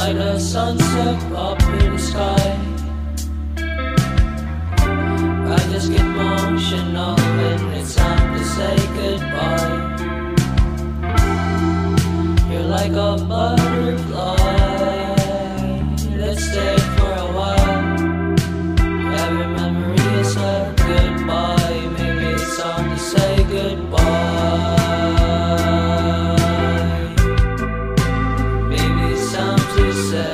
like the sunset up in the sky. I just get emotional when it's time to say goodbye. You're like a butterfly, let's stay for a while. Every memory is a goodbye. Maybe it's time to say goodbye. Maybe it's time to say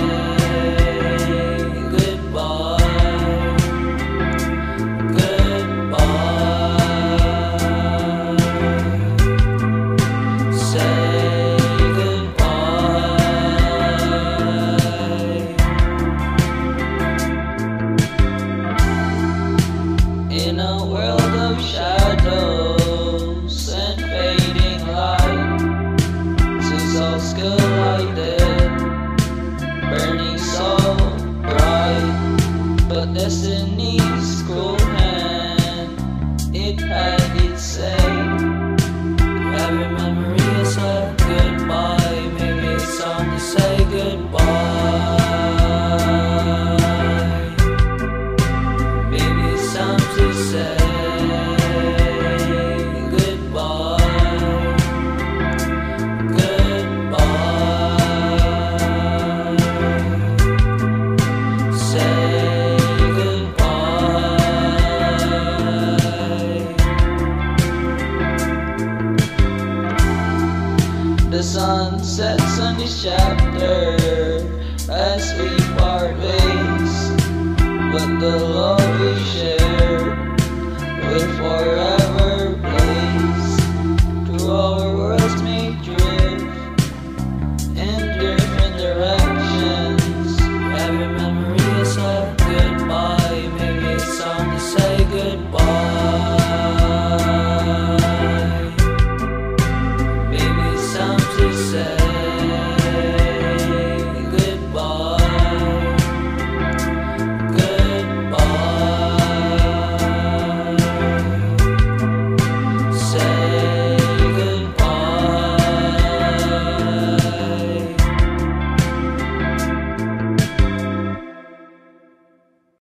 in a world of shadows and fading light. Two souls collided, burning so bright. But destiny's cool hand, it had its say. Every memory is a goodbye. Maybe it's time to say goodbye. The sun sets on this chapter as we part ways, but the love we share will forever